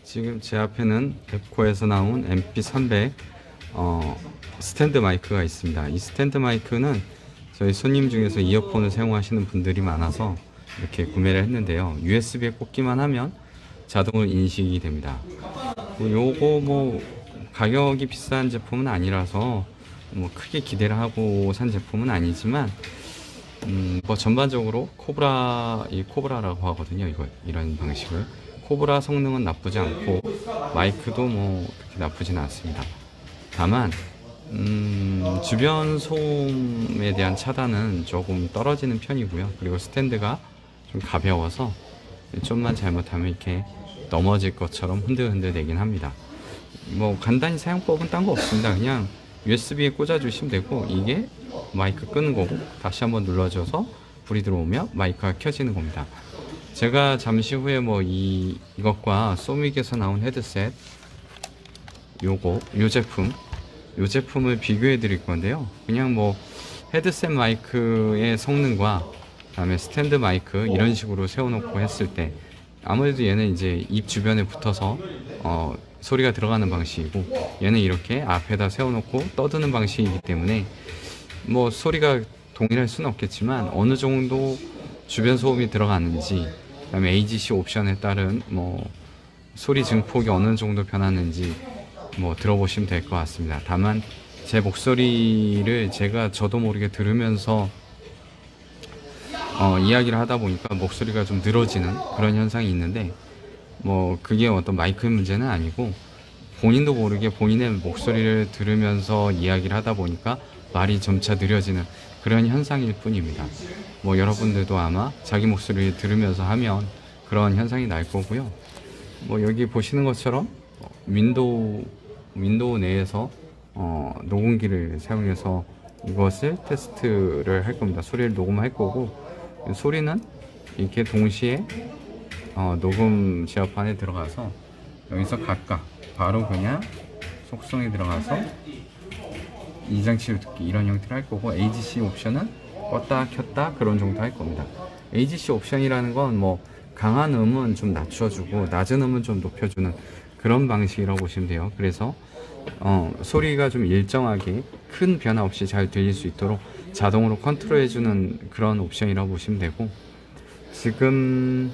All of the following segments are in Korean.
지금 제 앞에는 앱코에서 나온 MP300 스탠드 마이크가 있습니다. 이 스탠드 마이크는 저희 손님 중에서 이어폰을 사용하시는 분들이 많아서 이렇게 구매를 했는데요. USB에 꽂기만 하면 자동으로 인식이 됩니다. 요거 뭐 가격이 비싼 제품은 아니라서 뭐 크게 기대를 하고 산 제품은 아니지만 뭐 전반적으로 코브라라고 하거든요. 이런 방식을. 코브라 성능은 나쁘지 않고 마이크도 뭐 그렇게 나쁘진 않습니다. 다만 주변 소음에 대한 차단은 조금 떨어지는 편이고요. 그리고 스탠드가 좀 가벼워서 좀만 잘못하면 이렇게 넘어질 것처럼 흔들흔들 되긴 합니다. 뭐 간단히 사용법은 딴 거 없습니다. 그냥 USB에 꽂아 주시면 되고, 이게 마이크 끄는 거고, 다시 한번 눌러줘서 불이 들어오면 마이크가 켜지는 겁니다. 제가 잠시 후에 뭐 이것과 소믹에서 나온 헤드셋 요 제품을 비교해 드릴 건데요. 그냥 뭐 헤드셋 마이크의 성능과 그다음에 스탠드 마이크 이런 식으로 세워놓고 했을 때 아무래도 얘는 이제 입 주변에 붙어서 소리가 들어가는 방식이고, 얘는 이렇게 앞에다 세워놓고 떠드는 방식이기 때문에 뭐 소리가 동일할 수는 없겠지만 어느 정도 주변 소음이 들어가는지, 그다음에 AGC 옵션에 따른 뭐 소리 증폭이 어느 정도 변하는지 뭐 들어보시면 될 것 같습니다. 다만 제 목소리를 제가 저도 모르게 들으면서 이야기를 하다 보니까 목소리가 좀 늘어지는 그런 현상이 있는데, 뭐 그게 어떤 마이크 문제는 아니고 본인도 모르게 본인의 목소리를 들으면서 이야기를 하다 보니까 말이 점차 느려지는 그런 현상일 뿐입니다. 뭐 여러분들도 아마 자기 목소리를 들으면서 하면 그런 현상이 날 거고요. 뭐 여기 보시는 것처럼 윈도우 내에서 녹음기를 사용해서 이것을 테스트를 할 겁니다. 소리를 녹음할 거고, 소리는 이렇게 동시에 녹음 지압판에 들어가서 여기서 각각 바로 그냥 속성에 들어가서 이장치로 듣기 이런 형태로 할 거고, AGC 옵션은 껐다 켰다 그런 정도 할 겁니다. AGC 옵션이라는 건 뭐 강한 음은 좀 낮춰주고 낮은 음은 좀 높여주는 그런 방식이라고 보시면 돼요. 그래서 소리가 좀 일정하게 큰 변화 없이 잘 들릴 수 있도록 자동으로 컨트롤 해주는 그런 옵션이라고 보시면 되고, 지금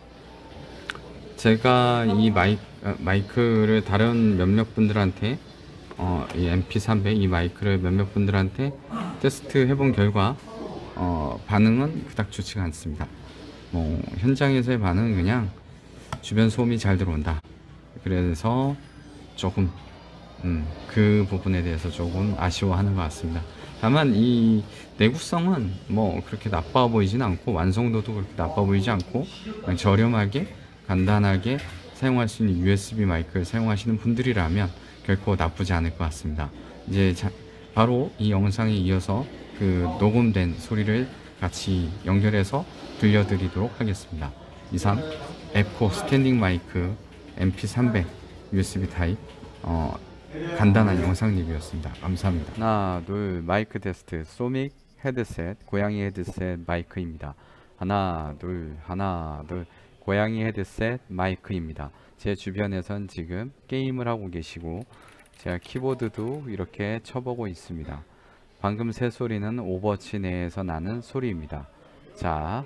제가 이 마이크를 다른 몇몇 분들한테 이 MP300 이 마이크를 몇몇 분들한테 테스트 해본 결과 반응은 그닥 좋지가 않습니다. 뭐 현장에서의 반응은 그냥 주변 소음이 잘 들어온다. 그래서 조금 그 부분에 대해서 조금 아쉬워하는 것 같습니다. 다만 이 내구성은 뭐 그렇게 나빠 보이진 않고, 완성도도 그렇게 나빠 보이지 않고, 그냥 저렴하게 간단하게 사용할 수 있는 USB 마이크를 사용하시는 분들이라면 결코 나쁘지 않을 것 같습니다. 이제 바로 이 영상에 이어서 그 녹음된 소리를 같이 연결해서 들려드리도록 하겠습니다. 이상 앱코 스탠딩 마이크 MP300 USB 타입 간단한 영상 리뷰였습니다. 감사합니다. 하나, 둘, 마이크 테스트. 소믹 헤드셋, 고양이 헤드셋 마이크입니다. 하나, 둘, 고양이 헤드셋 마이크입니다. 제 주변에선 지금 게임을 하고 계시고, 제가 키보드도 이렇게 쳐보고 있습니다. 방금 새 소리는 오버워치 내에서 나는 소리입니다. 자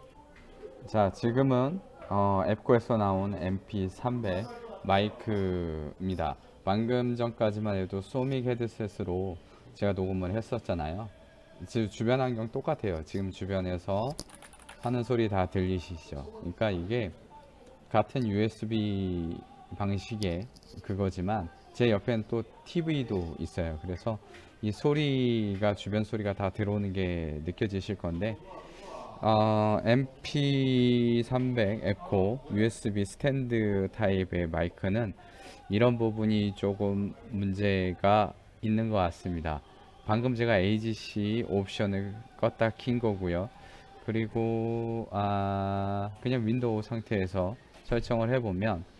지금은 앱코에서 나온 MP300 마이크입니다. 방금 전까지만 해도 소믹 헤드셋으로 제가 녹음을 했었잖아요. 지금 주변 환경 똑같아요. 지금 주변에서 하는 소리 다 들리시죠? 그러니까 이게 같은 USB 방식의 그거지만 제 옆에는 또 TV도 있어요. 그래서 이 소리가 주변 소리가 다 들어오는 게 느껴지실 건데, MP300 앱코 USB 스탠드 타입의 마이크는 이런 부분이 조금 문제가 있는 것 같습니다. 방금 제가 AGC 옵션을 껐다 킨 거고요. 그리고 그냥 윈도우 상태에서 설정을 해보면